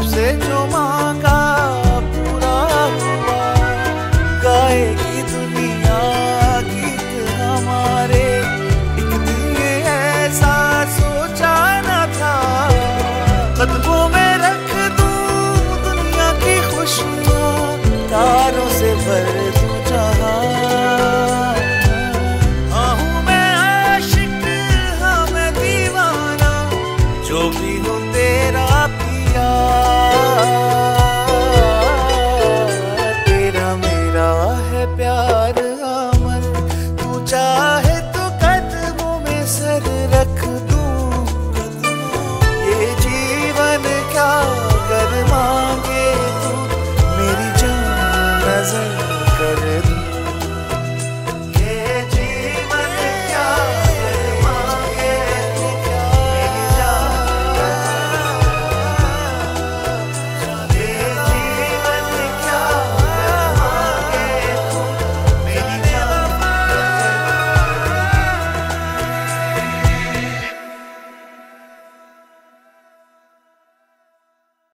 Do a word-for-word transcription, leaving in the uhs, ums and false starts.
से जो मांगा पूरा हुआ। गाएगी दुनिया गीत हमारे, एक दिन ये ऐसा सोचा न था। कदमों में रख दूं दुनिया की खुशियाँ, तारों से भर दूं जहां। हाँ हूँ मैं आशिक, हाँ मैं दीवाना, जो भी हो तेरा पिया। तेरा मेरा है प्यार।